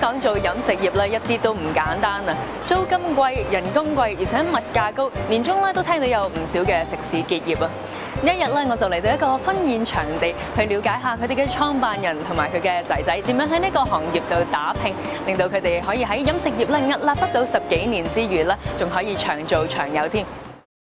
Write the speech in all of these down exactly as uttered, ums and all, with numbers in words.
港做飲食業咧，一啲都唔簡單啊！租金貴、人工貴，而且物價高，年中咧都聽到有唔少嘅食肆結業啊！一日咧，我就嚟到一個婚宴場地，去了解下佢哋嘅創辦人同埋佢嘅仔仔點樣喺呢個行業度打拼，令到佢哋可以喺飲食業咧屹立不倒十幾年之餘咧，仲可以長做長有添。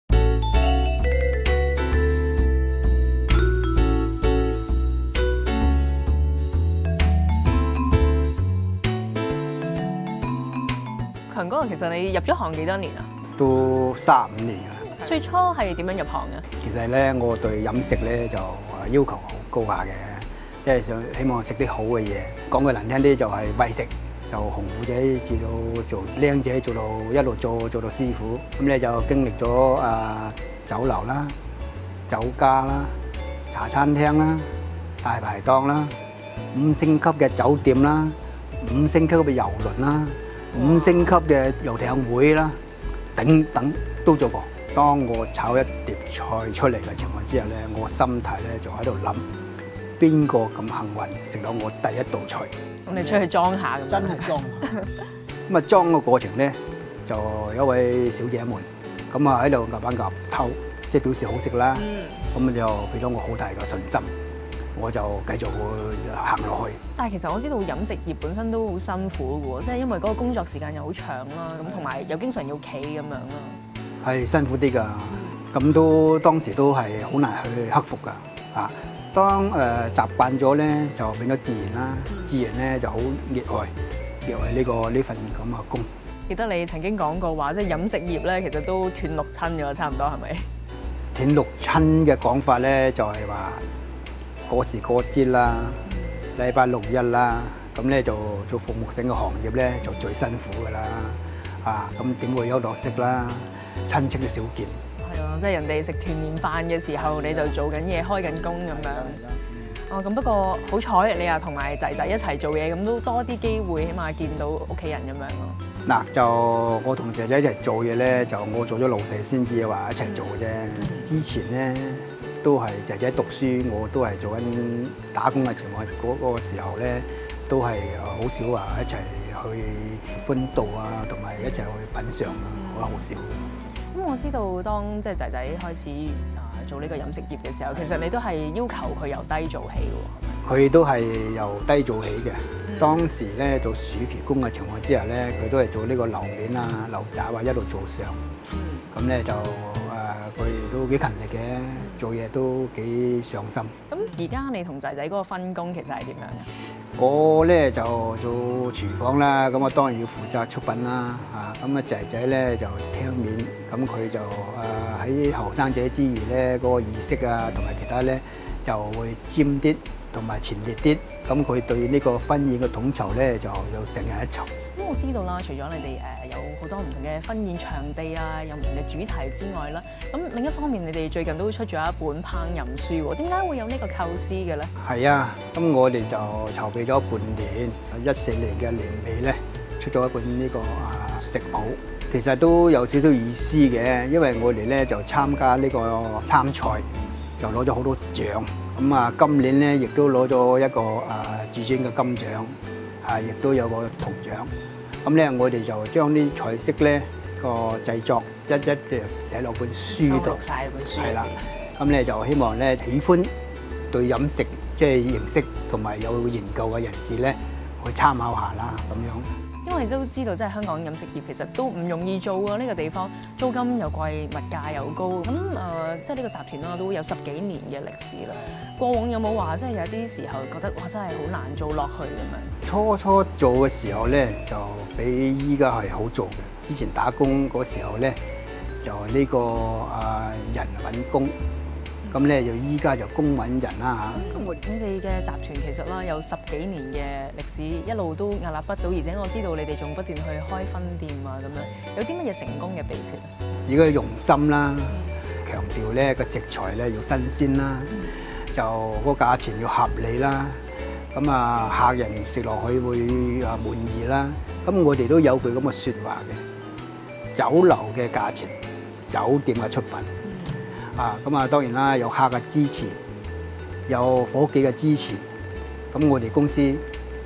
強哥，其實你入咗行幾多年啊？ 都三五年㗎啦。 最初係點樣入行嘅？ 其實咧，我對飲食咧就要求好高下嘅，即係想希望食啲好嘅嘢。講句難聽啲就係為食，由紅褲仔至到做靚仔，做到一路做做到師傅。咁咧就經歷咗啊酒樓啦、酒家啦、茶餐廳啦、大排檔啦、五星級嘅酒店啦、五星級嘅遊輪啦、五星級嘅遊艇會啦，等等都做過。當我炒一碟菜出嚟嘅情況之下咧，我心態咧就喺度諗，邊個咁幸運食到我第一道菜？ 咁你出去裝下咁， 真係裝。咁啊裝嘅過程咧，就有一位小姐們咁啊喺度夾板夾偷，即係表示好食啦。咁就俾咗我好大嘅信心，我就繼續會行落去。 但係其實我知道飲食業本身都好辛苦嘅喎，即係因為嗰個工作時間又好長啦，咁同埋又經常要企咁樣啦。 係辛苦啲㗎，咁都當時都係好難去克服㗎。啊，當誒、呃、習慣咗咧，就變咗自然啦。自然咧就好熱愛，熱愛呢、呢個呢份咁嘅工。 記得你曾經講過話，即係飲食業咧，其實都斷六親咗，差唔多係咪？ 斷六親嘅講法咧，就係話過時過節啦，禮拜六日啦，咁咧就做服務性嘅行業咧，就最辛苦㗎啦。啊，咁點會有落息啦？親戚都少見。 係啊，即係人哋食團年飯嘅時候，你就做緊嘢開緊工咁樣。哦，咁不過好彩你又同埋仔仔一齊做嘢，咁都多啲機會，起碼見到屋企人咁樣咯。 嗱，就我同仔仔一齊做嘢咧，就我做咗老細先至話一齊做嘅啫。之前咧都係仔仔讀書，我都係做緊打工嘅情況，嗰、嗰個時候咧都係好少話一齊去歡度啊，同埋一齊去品嚐啊，好好少。 咁我知道當即係仔仔開始啊做呢個飲食業嘅時候，其實你都係要求佢由低做起嘅喎。 佢都係由低做起嘅。嗯、當時咧做暑期工嘅情況之下咧，佢都係做呢個樓面啊、樓閘啊，一路做上。咁咧、嗯、就誒，佢、呃、都幾勤力嘅，做嘢都幾上心。 咁而家你同仔仔嗰個分工其實係點樣嘅？ 我咧就做廚房啦，咁我當然要負責出品啦，啊，咁啊仔仔咧就廳面，咁佢就誒喺後生仔之餘咧，嗰、那個意識啊同埋其他咧就會尖啲同埋前列啲，咁佢對呢個婚宴嘅統籌咧就有成日一籌。 咁我知道啦，除咗你哋誒有好多唔同嘅婚宴場地啊，有唔同嘅主題之外啦，咁另一方面你哋最近都出咗一本烹飪書喎，點解會有呢個構思嘅咧？係啊，咁我哋就籌備咗半年，一四年嘅年尾咧出咗一本呢個啊食譜，其實都有少少意思嘅，因為我哋咧就參加呢個參賽，就攞咗好多獎，咁啊今年咧亦都攞咗一個啊至尊嘅金獎，啊亦都有個銅獎。咁咧，我哋就將啲菜式咧個製作一一嘅寫落本書度，係啦。咁咧就希望咧喜歡對飲食即係認識同埋有研究嘅人士咧，去參考下啦咁樣。 因為都知道，即係香港飲食業其實都唔容易做啊！呢個地方租金又貴，物價又高。咁誒，即係呢個集團啦，都有十幾年嘅歷史啦。過往有冇話即係有啲時候覺得哇，真係好難做落去咁樣？ 初初做嘅時候咧，就比依家係好做嘅。之前打工嗰時候咧，就呢個啊人揾工。咁咧就依家就工揾人啦嚇。 咁你哋嘅集團其實啦有十幾年嘅歷史，一路都屹立不倒，而且我知道你哋仲不斷去開分店啊咁樣，有啲乜嘢成功嘅秘訣？ 如果用心啦，強調咧個食材咧要新鮮啦，就個價錢要合理啦，咁啊客人食落去會啊滿意啦。咁我哋都有句咁嘅説話嘅，酒樓嘅價錢，酒店嘅出品。啊，咁啊當然啦，有客嘅支持，有夥計嘅支持，咁我哋公司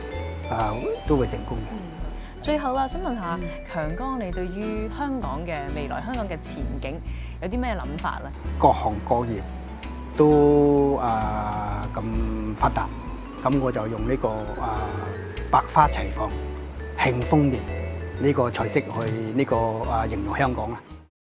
啊都會成功嘅。 最後啦，想問下強哥，你對於香港嘅未來、香港嘅前景有啲咩諗法咧？ 各行各業都啊咁發達，咁我就用呢個啊百花齊放、慶豐年呢個菜式去呢個啊形容香港啦。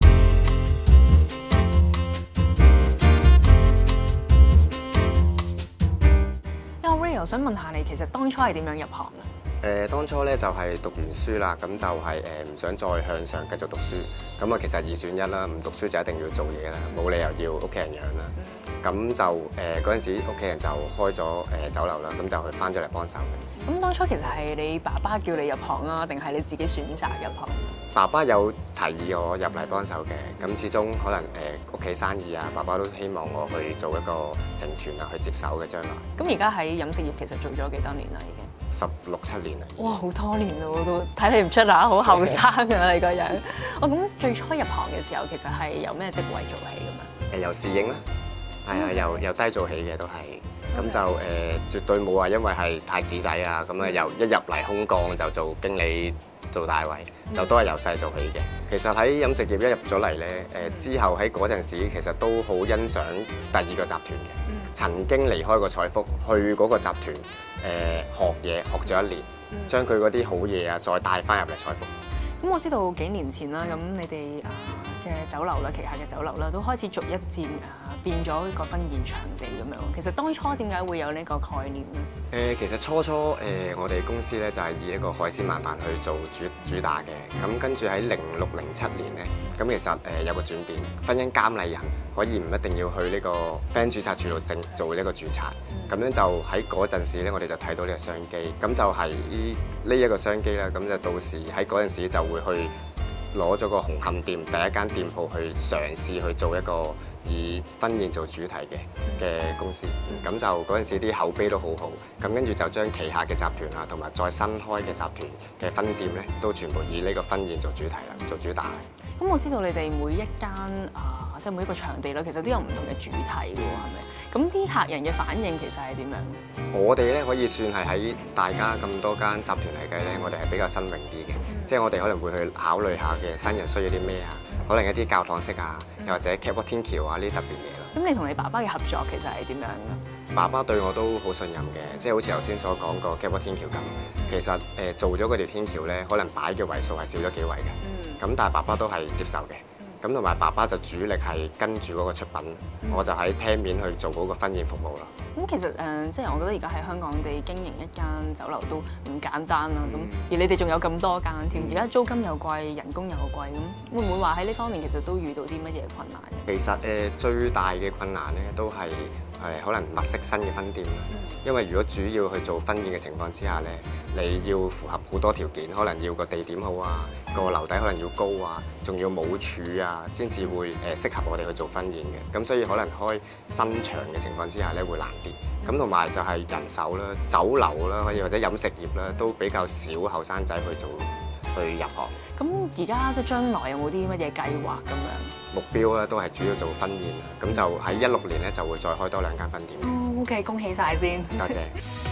因為 Ray，我想問下你，其實當初係點樣入行啊？ 誒當初咧就係讀完書啦，咁就係誒唔想再向上繼續讀書，咁啊其實二選一啦，唔讀書就一定要做嘢啦，冇理由要屋企人養啦。咁就誒嗰陣時屋企人就開咗誒酒樓啦，咁就去翻咗嚟幫手嘅。 咁當初其實係你爸爸叫你入行啊，定係你自己選擇入行？ 爸爸有提議我入嚟幫手嘅，咁始終可能誒屋企生意啊，爸爸都希望我去做一個承傳啊，去接手嘅將來。 咁而家喺飲食業其實做咗幾多年啦？已經十六七年啦。 哇，好多年咯，都睇你唔出啊，好後生啊你個樣。哦，咁最初入行嘅時候，其實係由咩職位做起咁樣？ 誒由侍應啦，係啊，由由低做起嘅都係。咁就誒、呃、絕對冇話因為係太子仔啊，咁啊由一入嚟空降就做經理做大位，就都係由細做起嘅。其實喺飲食業一入咗嚟咧，誒之後喺嗰陣時其實都好欣賞第二個集團嘅，曾經離開過彩福去嗰個集團誒、呃、學嘢學咗一年，將佢嗰啲好嘢啊再帶翻入嚟彩福。 咁我知道幾年前啦，咁你哋啊嘅酒樓啦，旗下嘅酒樓啦，都開始逐一漸啊變咗一個婚宴場地咁樣。其實當初點解會有呢個概念咧？ 誒，其實初初誒、呃，我哋公司咧就係以一個海鮮晚飯去做主主打嘅。咁跟住喺零六零七年咧，咁其實誒、呃、有個轉變，婚姻監禮人可以唔一定要去呢個婚姻註冊處度證做呢個註冊。咁樣就喺嗰陣時咧，我哋就睇到呢個商機。咁就係呢呢一個商機啦。咁就到時喺嗰陣時就會去攞咗個紅磡店第一間店鋪去嘗試去做一個以婚宴做主題嘅嘅公司。咁就嗰陣時啲口碑都好好。咁跟住就將旗下嘅集團啊，同埋再新開嘅集團嘅分店咧，都全部以呢個婚宴做主題啦，做主打。 咁我知道你哋每一間啊，即係每一個場地啦，其實都有唔同嘅主題嘅喎，係咪？咁啲客人嘅反應其實係點樣？ 我哋咧可以算係喺大家咁多間集團嚟計咧，我哋係比較新穎啲嘅，嗯、即係我哋可能會去考慮下嘅新人需要啲咩啊，可能一啲教堂式啊，又或者 catwalk 天橋啊呢啲特別嘢咯。咁你同你爸爸嘅合作其實係點樣嘅？ 爸爸對我都好信任嘅，即係好似頭先所講個 catwalk 天橋咁，其實誒、呃、做咗嗰條天橋咧，可能擺嘅位數係少咗幾位嘅，咁、嗯、但係爸爸都係接受嘅。咁同埋爸爸就主力係跟住嗰個出品，嗯、我就喺廳面去做嗰個婚宴服務啦。咁其實誒、呃，即係我覺得而家喺香港地經營一間酒樓都唔簡單啦。咁、嗯、而你哋仲有咁多間添，而家、嗯、租金又貴，人工又貴，咁會唔會話喺呢方面其實都遇到啲乜嘢困難？ 其實誒、呃、最大嘅困難咧，都係係可能物色新嘅分店啦。嗯、因為如果主要去做婚宴嘅情況之下咧，你要符合好多條件，可能要個地點好啊，個樓底可能要高啊，仲要冇柱啊，先至會誒適合我哋去做婚宴嘅。咁所以可能開新場嘅情況之下咧，會難啲。咁同埋就係人手啦、酒樓啦，可以或者飲食業啦，都比較少後生仔去做去入行。 咁而家即係將來有冇啲乜嘢計劃咁樣？ 目標咧都係主要做婚宴，咁就喺一六年咧就會再開多兩間分店。 哦，OK，恭喜晒先。 多謝。